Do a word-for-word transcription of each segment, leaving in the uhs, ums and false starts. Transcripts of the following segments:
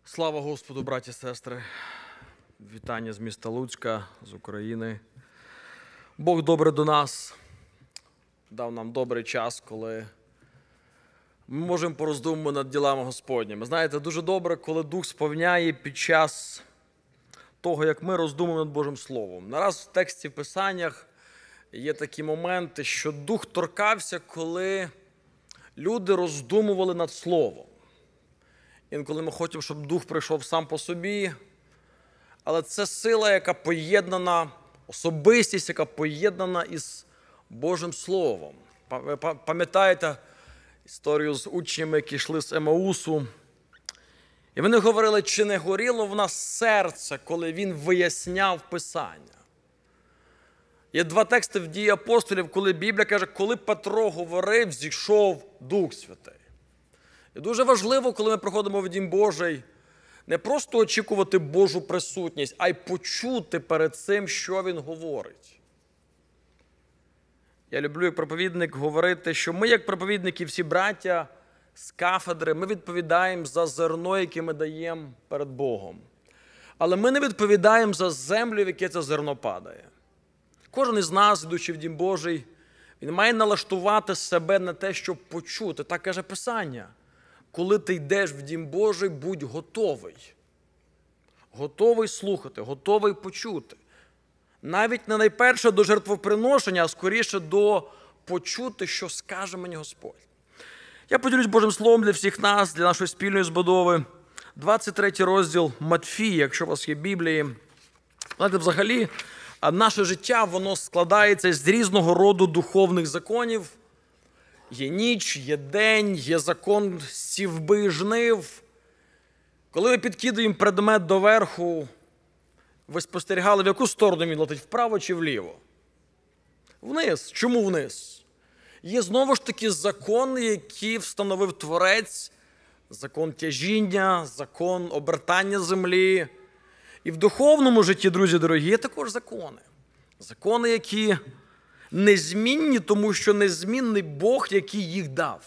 Слава Господу, браті і сестри! Вітання з міста Луцька, з України. Бог добре до нас, дав нам добрий час, коли ми можемо пороздумувати над ділами Господніми. Знаєте, дуже добре, коли Дух сповняє під час того, як ми роздумуємо над Божим Словом. Нараз в тексті в Писаннях є такі моменти, що Дух торкався, коли люди роздумували над Словом. Інколи ми хочемо, щоб Дух прийшов сам по собі, але це сила, яка поєднана, особистість, яка поєднана із Божим Словом. Ви пам'ятаєте історію з учнями, які йшли з Емаусу? І вони говорили, чи не горіло в нас серце, коли він виясняв Писання. Є два тексти в Дії апостолів, коли Біблія каже, коли Петро говорив, зійшов Дух Святий. І дуже важливо, коли ми приходимо в Дім Божий, не просто очікувати Божу присутність, а й почути перед цим, що Він говорить. Я люблю як проповідник говорити, що ми як проповідники, всі браття з кафедри, ми відповідаємо за зерно, яке ми даємо перед Богом. Але ми не відповідаємо за землю, в яке це зерно падає. Кожен із нас, ідучи в Дім Божий, він має налаштувати себе на те, щоб почути. Так каже Писання. Коли ти йдеш в Дім Божий, будь готовий. Готовий слухати, готовий почути. Навіть не найперше до жертвоприношення, а скоріше до почути, що скаже мені Господь. Я поділюсь Божим Словом для всіх нас, для нашої спільної збудови. двадцять третій розділ Матфія, якщо у вас є Біблії. Знаєте, взагалі, наше життя, воно складається з різного роду духовних законів. Є ніч, є день, є закон сівби і жнив. Коли ми підкидаємо предмет доверху, ви спостерігали, в яку сторону він летить, вправо чи вліво? Вниз. Чому вниз? Є знову ж таки закон, який встановив Творець, закон тяжіння, закон обертання землі. І в духовному житті, друзі дорогі, є також закони. Закони, які незмінні, тому що незмінний Бог, який їх дав.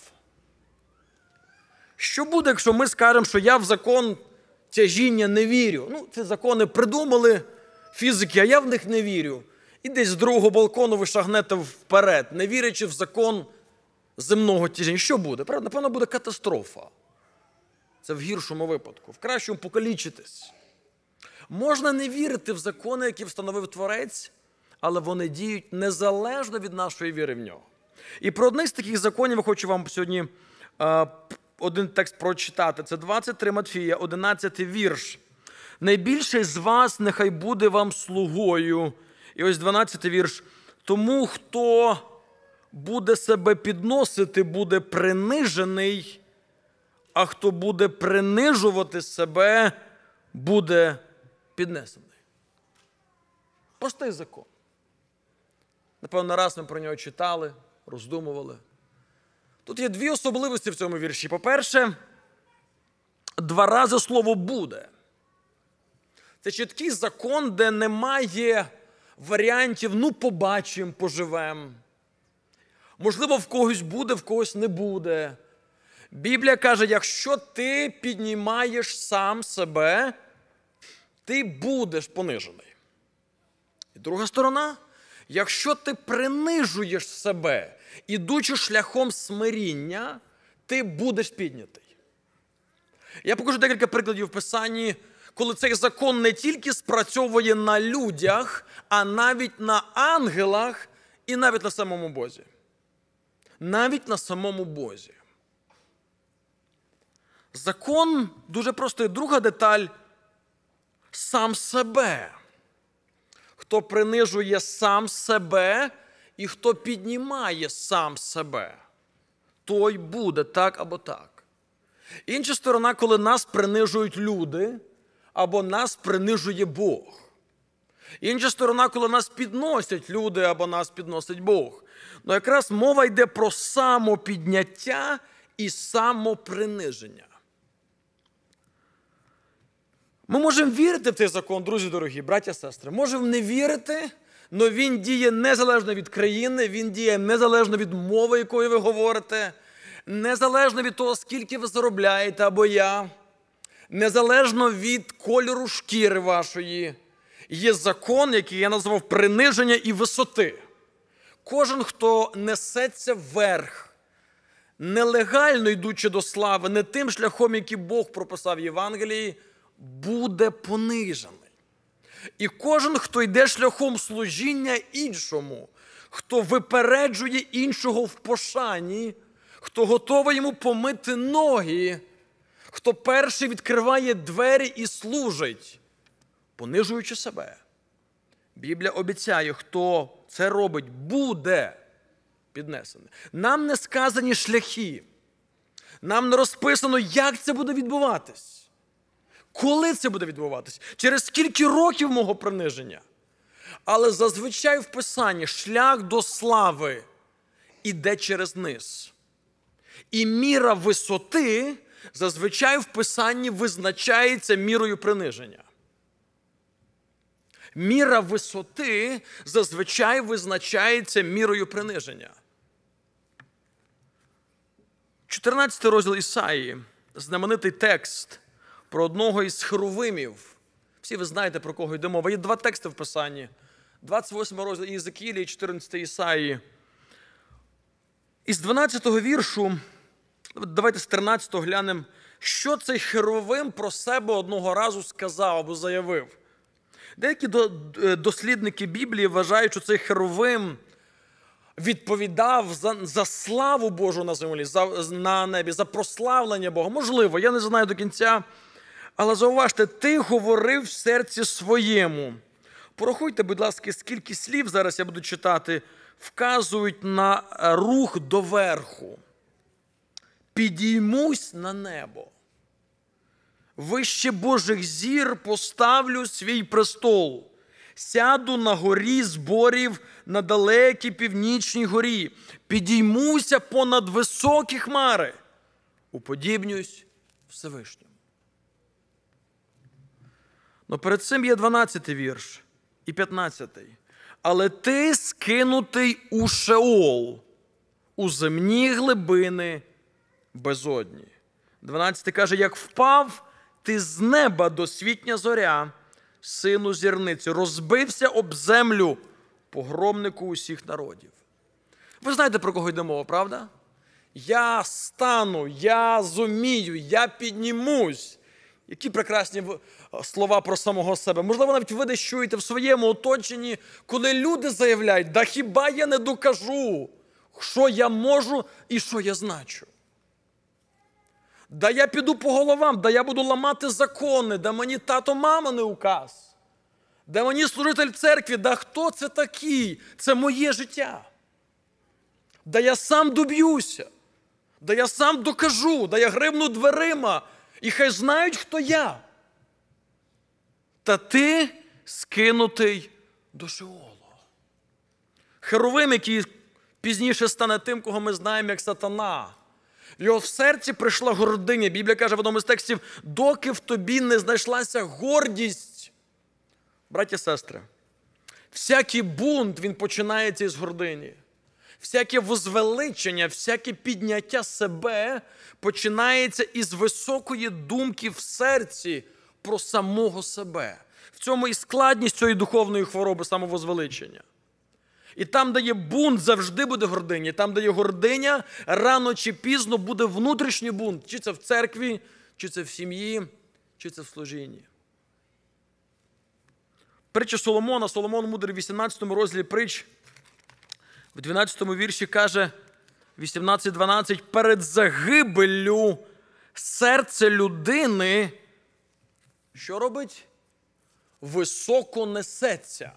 Що буде, якщо ми скажемо, що я в закон тяжіння не вірю? Ну, ці закони придумали фізики, а я в них не вірю. І десь з другого балкону ви шагнете вперед, не вірячи в закон земного тяжіння. Що буде? Правда, напевно, буде катастрофа. Це в гіршому випадку. В кращому покалічитись. Можна не вірити в закони, які встановив Творець, але вони діють незалежно від нашої віри в нього. І про одних з таких законів я хочу вам сьогодні е, один текст прочитати. Це двадцять три Матфія, одинадцятий вірш. «Найбільший з вас нехай буде вам слугою». І ось дванадцятий вірш. «Тому, хто буде себе підносити, буде принижений, а хто буде принижувати себе, буде піднесений». Простий закон. Напевно, раз ми про нього читали, роздумували. Тут є дві особливості в цьому вірші. По-перше, два рази слово «буде». Це чіткий закон, де немає варіантів «ну, побачимо, поживемо». Можливо, в когось буде, в когось не буде. Біблія каже, якщо ти піднімаєш сам себе, ти будеш понижений. І друга сторона – якщо ти принижуєш себе, ідучи шляхом смиріння, ти будеш піднятий. Я покажу декілька прикладів в Писанні, коли цей закон не тільки спрацьовує на людях, а навіть на ангелах і навіть на самому Бозі. Навіть на самому Бозі. Закон дуже простий. Друга деталь – сам себе. Хто принижує сам себе і хто піднімає сам себе, той буде так або так. Інша сторона, коли нас принижують люди, або нас принижує Бог. Інша сторона, коли нас підносять люди, або нас підносить Бог. Ну якраз мова йде про самопідняття і самоприниження. Ми можемо вірити в цей закон, друзі дорогі, браття і сестри. Можемо не вірити, але він діє незалежно від країни, він діє незалежно від мови, якою ви говорите, незалежно від того, скільки ви заробляєте або я, незалежно від кольору шкіри вашої, є закон, який я назвав приниження і висоти. Кожен, хто несеться вверх, нелегально йдучи до слави, не тим шляхом, який Бог прописав в Євангелії, буде понижений. І кожен, хто йде шляхом служіння іншому, хто випереджує іншого в пошані, хто готовий йому помити ноги, хто перший відкриває двері і служить, понижуючи себе. Біблія обіцяє, хто це робить, буде піднесений. Нам не сказані шляхи. Нам не розписано, як це буде відбуватись. Коли це буде відбуватись? Через скільки років мого приниження? Але зазвичай в Писанні шлях до слави іде через низ. І міра висоти зазвичай в Писанні визначається мірою приниження. Міра висоти зазвичай визначається мірою приниження. чотирнадцятий розділ Ісаї, знаменитий текст про одного із херувимів. Всі ви знаєте, про кого йде мова. Є два тексти в Писанні. двадцять восьмий розділ Єзекіїля і чотирнадцятий Ісаї. Із дванадцятого віршу, давайте з тринадцятого глянемо, що цей херувим про себе одного разу сказав або заявив. Деякі дослідники Біблії вважають, що цей херувим відповідав за, за славу Божу на землі, за, на небі, за прославлення Бога. Можливо, я не знаю до кінця, але зауважте, ти говорив в серці своєму. Порахуйте, будь ласка, скільки слів, зараз я буду читати, вказують на рух доверху. Підіймусь на небо. Вище Божих зір поставлю свій престол. Сяду на горі зборів на далекій північній горі. Підіймуся понад високі хмари. Уподібнюсь Всевишньому. Но перед цим є дванадцятий вірш і п'ятнадцятий. Але ти скинутий у Шеол, у земні глибини безодні. дванадцятий каже, як впав ти з неба досвітня зоря, сину зірниці, розбився об землю, погромнику усіх народів. Ви знаєте, про кого йде мова, правда? Я стану, я зумію, я піднімусь. Які прекрасні слова про самого себе. Можливо, навіть ви десь чуєте в своєму оточенні, коли люди заявляють, да хіба я не докажу, що я можу і що я значу. Да я піду по головам, да я буду ламати закони, да мені тато, мама не указ. Да мені служитель церкви, да хто це такий? Це моє життя. Да я сам доб'юся, да я сам докажу, да я гримну дверима, і хай знають, хто я. Та ти скинутий до Шеолу. Херувим, який пізніше стане тим, кого ми знаємо як сатана. В його в серці прийшла гординя. Біблія каже в одному з текстів, доки в тобі не знайшлася гордість. Браті і сестри, всякий бунт, він починається із гордині. Всяке возвеличення, всяке підняття себе починається із високої думки в серці про самого себе. В цьому і складність цієї духовної хвороби самовозвеличення. І там, де є бунт, завжди буде гординя. Там, де є гординя, рано чи пізно буде внутрішній бунт. Чи це в церкві, чи це в сім'ї, чи це в служінні. Притча Соломона. Соломон мудрий в вісімнадцятому розділі притч. В дванадцятому вірші каже, вісімнадцять дванадцять, перед загибеллю серце людини, що робить? Високо несеться.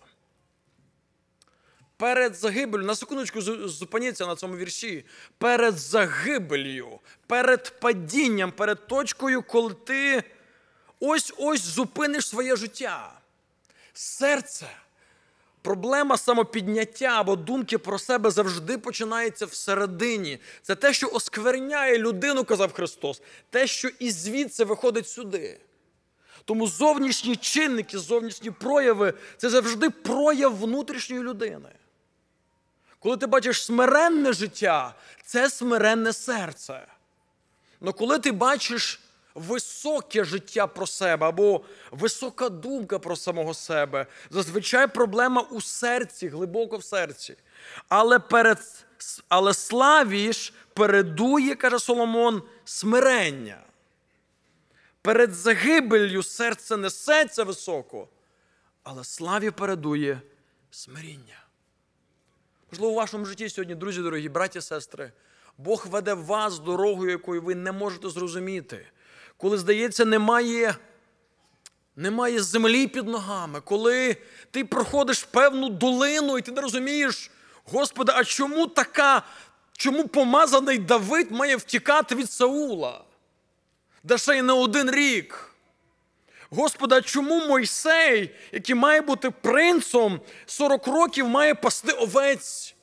Перед загибелью, на секундочку зупиніться на цьому вірші, перед загибелью, перед падінням, перед точкою, коли ти ось-ось зупиниш своє життя. Серце, проблема самопідняття або думки про себе завжди починається всередині. Це те, що оскверняє людину, казав Христос, те, що і звідси виходить сюди. Тому зовнішні чинники, зовнішні прояви – це завжди прояв внутрішньої людини. Коли ти бачиш смиренне життя – це смиренне серце. Але коли ти бачиш високе життя про себе або висока думка про самого себе. Зазвичай проблема у серці, глибоко в серці. Але, перед, але славі ж передує, каже Соломон, смирення. Перед загибеллю серце несеться високо, але славі передує смиріння. Можливо, у вашому житті сьогодні, друзі дорогі, браті, сестри, Бог веде вас дорогою, якою ви не можете зрозуміти. Коли, здається, немає, немає землі під ногами, коли ти проходиш певну долину і ти не розумієш, Господи, а чому така, чому помазаний Давид має втікати від Саула? Да ще й не один рік. Господи, а чому Мойсей, який має бути принцом, сорок років має пасти овець?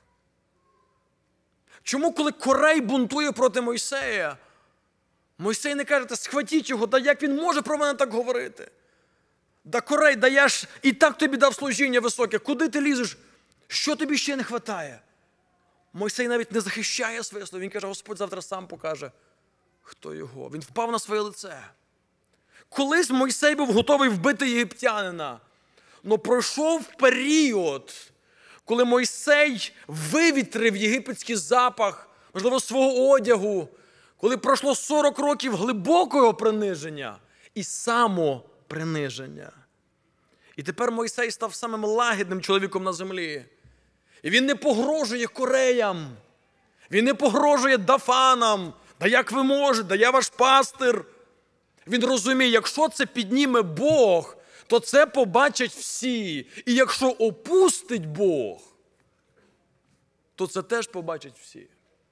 Чому, коли Корей бунтує проти Мойсея, Мойсей не каже, схватіть його, да як він може про мене так говорити? Да Корей, да я ж і так тобі дав служіння високе, куди ти лізеш? Що тобі ще не вистачає? Мойсей навіть не захищає своє слово, він каже, Господь завтра сам покаже, хто його. Він впав на своє лице. Колись Мойсей був готовий вбити єгиптянина, але пройшов період, коли Мойсей вивітрив єгипетський запах, можливо, свого одягу, коли пройшло сорок років глибокого приниження і самоприниження. І тепер Мойсей став самим лагідним чоловіком на землі. І він не погрожує Кореям, він не погрожує Дафанам, да як ви можете, да я ваш пастир. Він розуміє, якщо це підніме Бог, то це побачать всі. І якщо опустить Бог, то це теж побачать всі.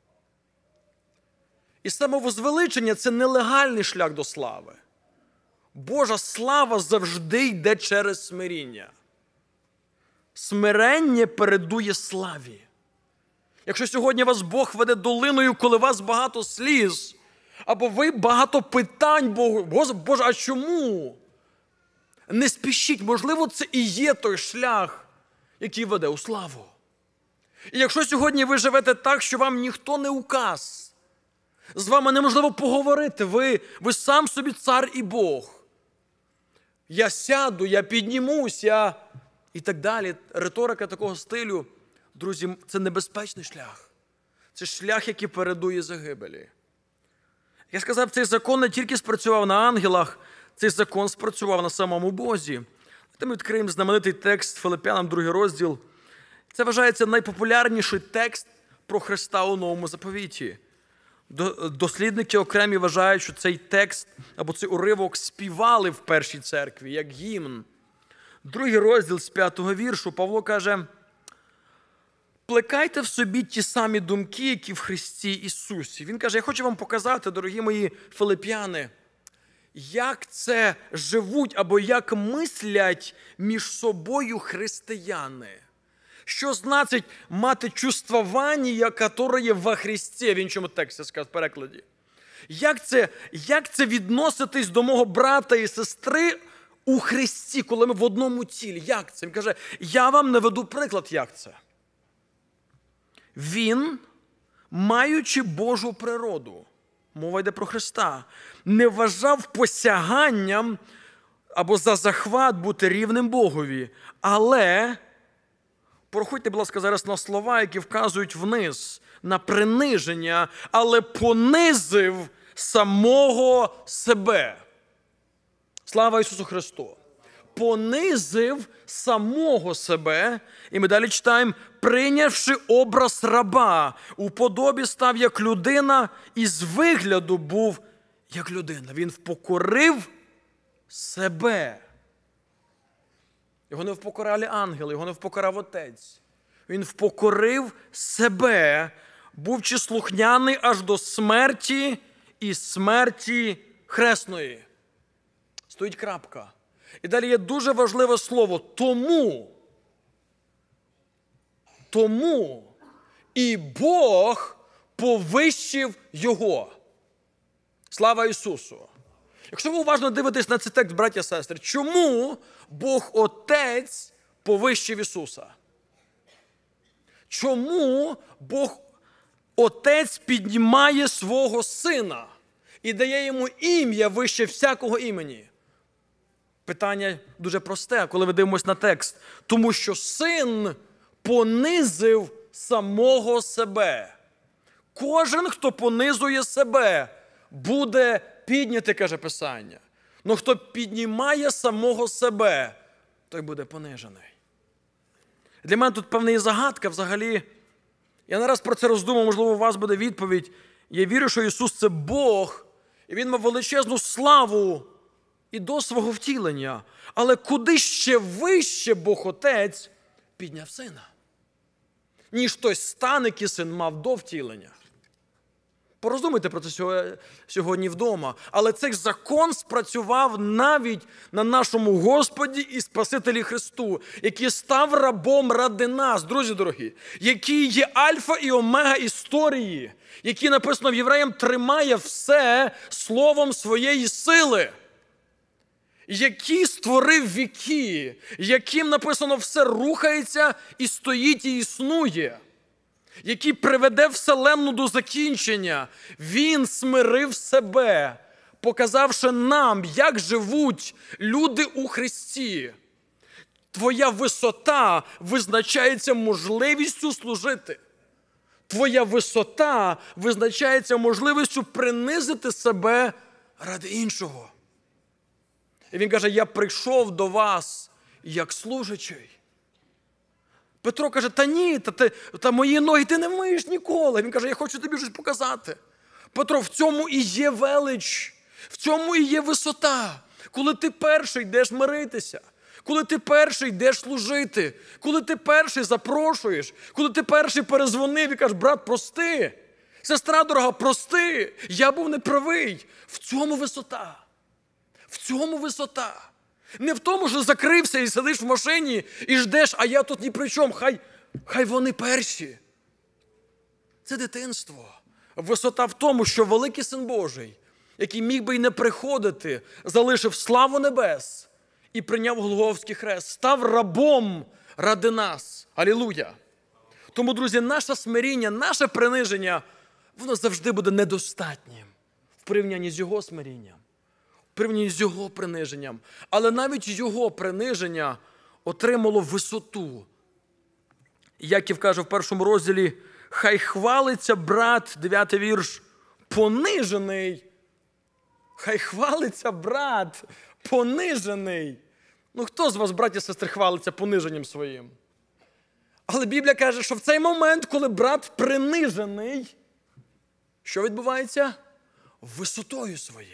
І самовозвеличення – це нелегальний шлях до слави. Божа слава завжди йде через смиріння. Смирення передує славі. Якщо сьогодні вас Бог веде долиною, коли вас багато сліз, або ви багато питань Богу, Боже, а чому? Не спішіть, можливо, це і є той шлях, який веде у славу. І якщо сьогодні ви живете так, що вам ніхто не указ, з вами неможливо поговорити, ви, ви сам собі цар і Бог. Я сяду, я піднімусь, я... і так далі. Риторика такого стилю, друзі, це небезпечний шлях. Це шлях, який передує загибелі. Я сказав, цей закон не тільки спрацював на ангелах, цей закон спрацював на самому Бозі. Ми відкриємо знаменитий текст Филип'янам, другий розділ. Це вважається найпопулярніший текст про Христа у Новому Заповіті. Дослідники окремі вважають, що цей текст або цей уривок співали в першій церкві, як гімн. Другий розділ з п'ятого віршу Павло каже: «Плекайте в собі ті самі думки, які в Христі Ісусі». Він каже, я хочу вам показати, дорогі мої филип'яни, як це живуть або як мислять між собою християни. Що значить мати чувствування, яке є во Христі, в іншому тексті сказав в перекладі. Як це, як це відноситись до мого брата і сестри у Христі, коли ми в одному тілі? Як це? Він каже, я вам наведу приклад, як це. Він, маючи Божу природу, мова йде про Христа, не вважав посяганням або за захват бути рівним Богові, але, проходьте, будь ласка, зараз на слова, які вказують вниз, на приниження, але понизив самого себе. Слава Ісусу Христу! Понизив самого себе, і ми далі читаємо, прийнявши образ раба, у подобі став як людина, і з вигляду був як людина. Він впокорив себе. Його не впокорали ангели, його не впокорав Отець. Він впокорив себе, бувши слухняний аж до смерті і смерті хресної. Стоїть крапка. І далі є дуже важливе слово «тому». Тому і Бог повищив його. Слава Ісусу! Якщо ви уважно дивитесь на цей текст, браті і сестри, чому Бог Отець повищив Ісуса? Чому Бог Отець піднімає свого Сина? і дає йому ім'я вище всякого імені. Питання дуже просте, коли ми дивимося на текст. Тому що син понизив самого себе. Кожен, хто понизує себе, буде піднятий, каже Писання. Но хто піднімає самого себе, той буде понижений. Для мене тут певна є загадка взагалі. Я не раз про це роздумав, можливо, у вас буде відповідь. Я вірю, що Ісус – це Бог, і Він мав величезну славу і до свого втілення. Але куди ще вище Бог Отець підняв Сина, ніж той стан, який Син мав до втілення? Пороздумуйте про це сьогодні вдома. Але цей закон спрацював навіть на нашому Господі і Спасителі Христу, який став рабом ради нас, друзі дорогі, який є альфа і омега історії, який, написано в Євреям, тримає все словом своєї сили, який створив віки, яким, написано, все рухається і стоїть і існує, який приведе вселенну до закінчення. Він смирив себе, показавши нам, як живуть люди у Христі. Твоя висота визначається можливістю служити. Твоя висота визначається можливістю принизити себе ради іншого. І він каже, я прийшов до вас як служачий. Петро каже, та ні, та, ти, та мої ноги ти не вмиєш ніколи. Він каже, я хочу тобі щось показати. Петро, в цьому і є велич, в цьому і є висота. Коли ти перший йдеш миритися, коли ти перший йдеш служити, коли ти перший запрошуєш, коли ти перший перезвонив і кажеш, брат, прости, сестра дорога, прости, я був неправий. В цьому висота. В цьому висота. Не в тому, що закрився і сидиш в машині і ждеш, а я тут ні при чому, хай, хай вони перші. Це дитинство. Висота в тому, що великий Син Божий, який міг би й не приходити, залишив славу небес і прийняв Голгофський хрест, став рабом ради нас. Алілуя! Тому, друзі, наше смиріння, наше приниження, воно завжди буде недостатнім в порівнянні з Його смирінням, в порівнянні з Його приниженням. Але навіть Його приниження отримало висоту. Яків каже в першому розділі, хай хвалиться брат, дев'ятий вірш, понижений. Хай хвалиться брат, понижений. Ну хто з вас, браті і сестри, хвалиться пониженням своїм? Але Біблія каже, що в цей момент, коли брат принижений, що відбувається? Висотою своєю.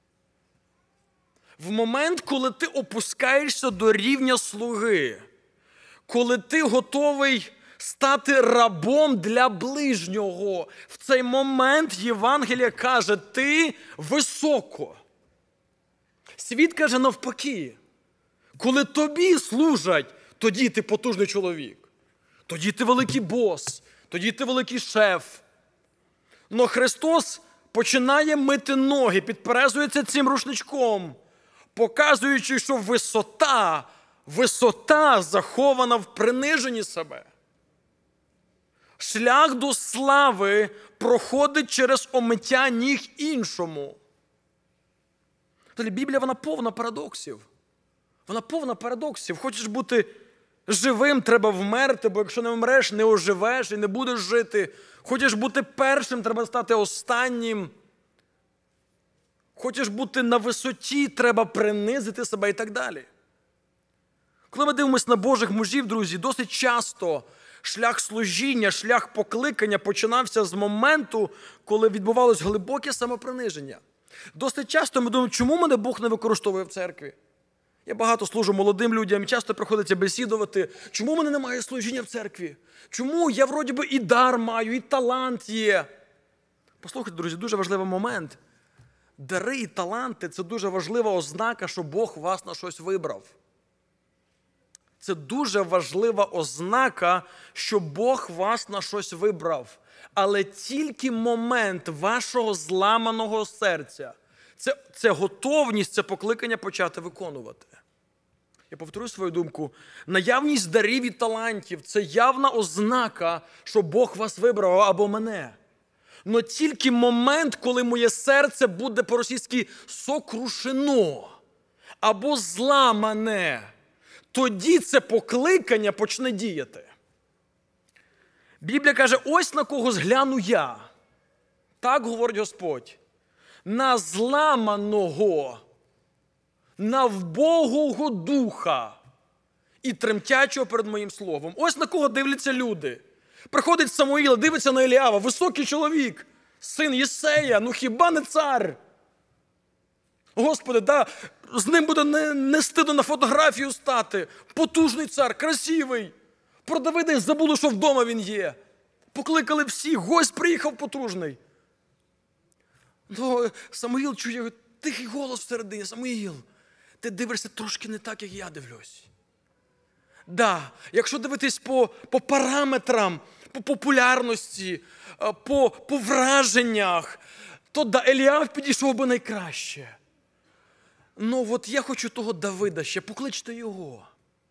В момент, коли ти опускаєшся до рівня слуги, коли ти готовий стати рабом для ближнього, в цей момент Євангелія каже, ти високо. Світ каже навпаки, коли тобі служать, тоді ти потужний чоловік, тоді ти великий бос, тоді ти великий шеф. Но Христос починає мити ноги, підперезується цим рушничком, показуючи, що висота, висота захована в приниженні себе. Шлях до слави проходить через омиття ніг іншому. Тобто Біблія, вона повна парадоксів. Вона повна парадоксів. Хочеш бути живим, треба вмерти, бо якщо не вмреш, не оживеш і не будеш жити. Хочеш бути першим, треба стати останнім. Хочеш бути на висоті, треба принизити себе і так далі. Коли ми дивимося на Божих мужів, друзі, досить часто шлях служіння, шлях покликання починався з моменту, коли відбувалось глибоке самоприниження. Досить часто ми думаємо, чому мене Бог не використовує в церкві? Я багато служу молодим людям, часто приходиться бесідувати. Чому в мене немає служіння в церкві? Чому я вроді би і дар маю, і талант є? Послухайте, друзі, дуже важливий момент. Дари і таланти – це дуже важлива ознака, що Бог вас на щось вибрав. Це дуже важлива ознака, що Бог вас на щось вибрав. Але тільки момент вашого зламаного серця, це, це готовність, це покликання почати виконувати. Я повторю свою думку. Наявність дарів і талантів – це явна ознака, що Бог вас вибрав або мене. Но тільки момент, коли моє серце буде по-російськи сокрушено або зламане, тоді це покликання почне діяти. Біблія каже, ось на кого згляну я. Так говорить Господь. На зламаного, на вбогого духа і тремтячого перед моїм словом. Ось на кого дивляться люди. Приходить Самуїл, дивиться на Еліава, високий чоловік, син Єсея, ну хіба не цар? Господи, да, з ним буде не, не стидно на фотографію стати. Потужний цар, красивий. Про Давида забули, що вдома він є. Покликали всіх, гость приїхав потужний. Ну, Самуїл чує тихий голос всередині. Самуїл, ти дивишся трошки не так, як я дивлюсь. Да, якщо дивитись по, по параметрам, по популярності, по, по враженнях, то да, Еліав підійшов би найкраще. Ну от я хочу того Давида ще, покличте його.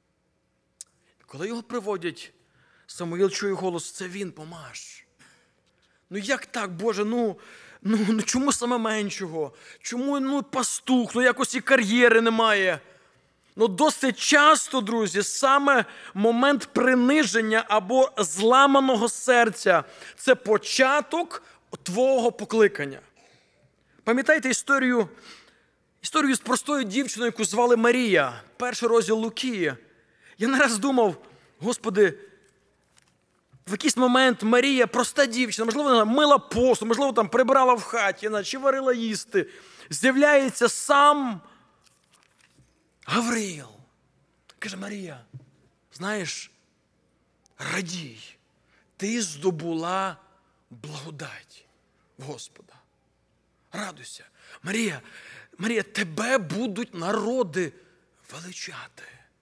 Коли його приводять, Самуїл чує голос, це він, помаж. Ну як так, Боже, ну, ну, ну чому саме меншого? Чому ну, пастух, ну якось і кар'єри немає? Ну досить часто, друзі, саме момент приниження або зламаного серця – це початок твого покликання. Пам'ятаєте історію, історію з простою дівчиною, яку звали Марія, перший розділ Луки? Я не раз думав, Господи, в якийсь момент Марія, проста дівчина, можливо, вона мила посуд, можливо, там прибирала в хаті, чи варила їсти. З'являється сам Гавриїл. Каже, Марія, знаєш, радій, ти здобула благодать в Господа. Радуйся. Марія, Марія, тебе будуть народи величати.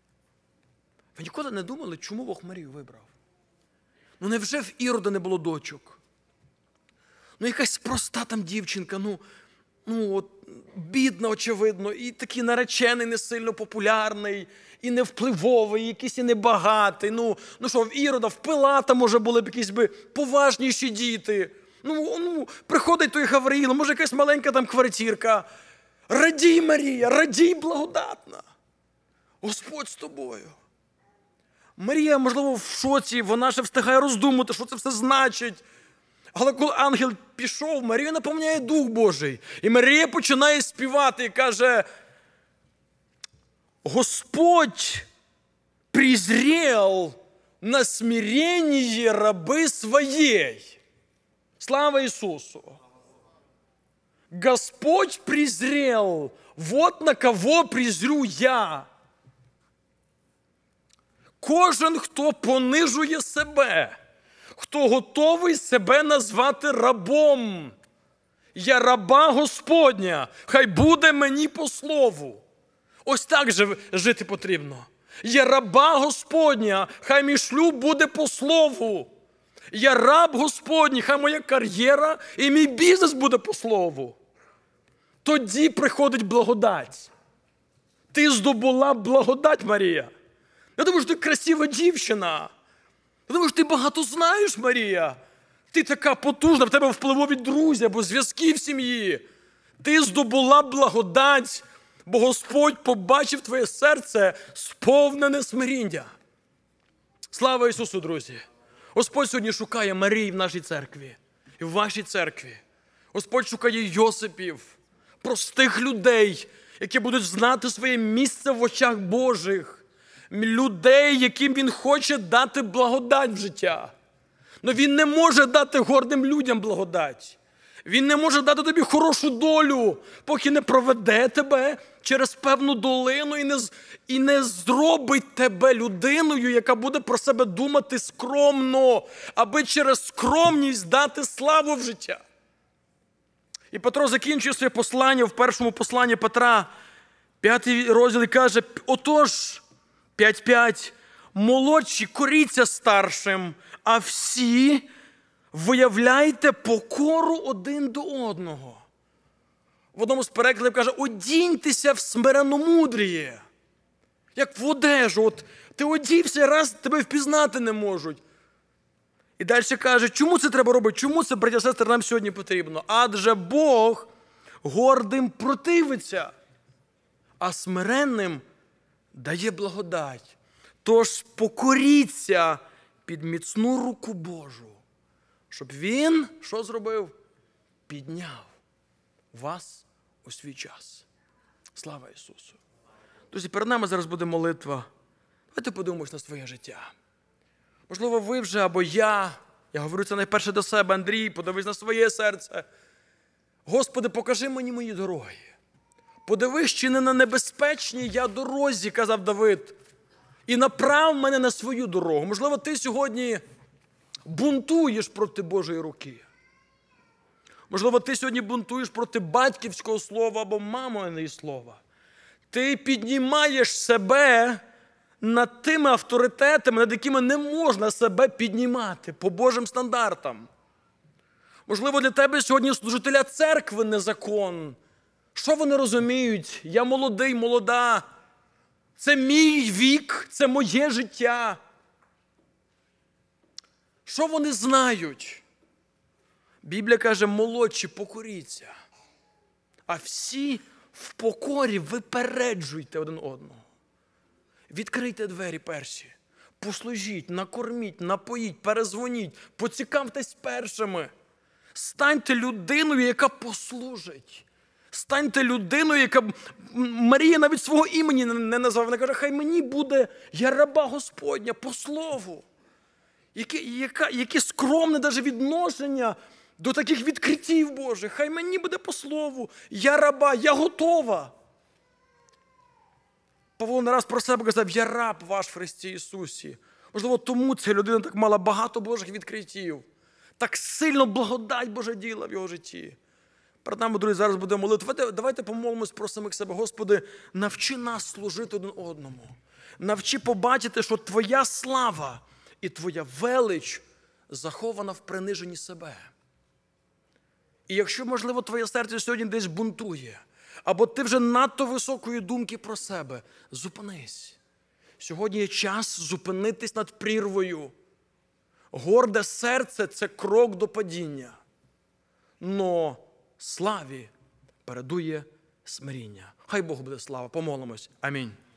Ви ніколи не думали, чому Бог Марію вибрав? Ну невже в Ірода не було дочок? Ну якась проста там дівчинка, ну, ну от, бідна, очевидно, і такий наречений не сильно популярний, і невпливовий, і якийсь і небагатий. Ну, ну що, в Ірода, в Пилата, може, були б якісь би поважніші діти. Ну, ну, приходить той Гавриїл, може, якась маленька там квартирка. Радій, Марія, радій, благодатна. Господь з тобою. Марія, можливо, в шоці, вона ще встигає роздумати, що це все значить. Але коли ангел пішов, Марію наповняє Дух Божий. І Марія починає співати і каже, Господь презрел на смирение раби своей. Слава Ісусу! Господь презрел, вот на кого презрю я. Кожен, хто понижує себе, хто готовий себе назвати рабом. Я раба Господня, хай буде мені по слову. Ось так жити потрібно. Я раба Господня, хай мій шлюб буде по слову. Я раб Господній, хай моя кар'єра і мій бізнес буде по слову. Тоді приходить благодать. Ти здобула благодать, Марія. Я думаю, що ти красива дівчина. Я думаю, що ти багато знаєш, Марія. Ти така потужна, в тебе впливові друзі або зв'язки в сім'ї. Ти здобула благодать, бо Господь побачив твоє серце сповнене смиріння. Слава Ісусу, друзі! Господь сьогодні шукає Марій в нашій церкві і в вашій церкві. Господь шукає Йосипів, простих людей, які будуть знати своє місце в очах Божих. Людей, яким Він хоче дати благодать в життя. Но Він не може дати гордим людям благодать. Він не може дати тобі хорошу долю, поки не проведе тебе через певну долину і не, і не зробить тебе людиною, яка буде про себе думати скромно, аби через скромність дати славу в життя. І Петро закінчує своє послання в першому посланні Петра, п'ятий розділ, і каже, отож, п'ять п'ять, молодші, коріться старшим, а всі виявляйте покору один до одного. В одному з перекладів каже, одіньтеся в смиренномудріє. Як в одежу. От ти одівся, раз тебе впізнати не можуть. І далі каже, чому це треба робити? Чому це, браття і сестри, нам сьогодні потрібно? Адже Бог гордим противиться, а смиренним дає благодать. Тож покоріться під міцну руку Божу, щоб Він, що зробив? Підняв вас у свій час. Слава Ісусу! Друзі, перед нами зараз буде молитва. Давайте подумаємо на своє життя. Можливо, ви вже або я, я говорю це найперше до себе, Андрій, подивись на своє серце. Господи, покажи мені мої дороги. Подивись, чи не на небезпечній я дорозі, казав Давид, і направ мене на свою дорогу. Можливо, ти сьогодні бунтуєш проти Божої руки. Можливо, ти сьогодні бунтуєш проти батьківського слова або маминого слова. Ти піднімаєш себе над тими авторитетами, над якими не можна себе піднімати по Божим стандартам. Можливо, для тебе сьогодні служителя церкви не закон. Що вони розуміють? Я молодий, молода. Це мій вік, це моє життя. Що вони знають? Біблія каже, молодші, покоріться. А всі в покорі випереджуйте один одного. Відкрийте двері перші. Послужіть, накорміть, напоїть, перезвоніть, поцікавтесь першими. Станьте людиною, яка послужить. Станьте людиною, яка... Марія навіть свого імені не назвала. Вона каже, хай мені буде, я раба Господня, по слову. Яке, яка, яке скромне навіть відношення до таких відкриттів Божих. Хай мені буде по слову, я раба, я готова. Павло не раз про себе казав, я раб ваш в Христі Ісусі. Можливо, тому ця людина так мала багато Божих відкриттів. Так сильно благодать Божа діла в його житті. Перед нами, друзі, зараз буде молитва. Давайте, давайте помолимось про самих себе. Господи, навчи нас служити один одному. Навчи побачити, що Твоя слава і Твоя велич захована в приниженні себе. І якщо, можливо, твоє серце сьогодні десь бунтує, або ти вже надто високої думки про себе, зупинись. Сьогодні є час зупинитись над прірвою. Горде серце – це крок до падіння. Но славі передує смиріння. Хай Богу буде слава. Помолимось. Амінь.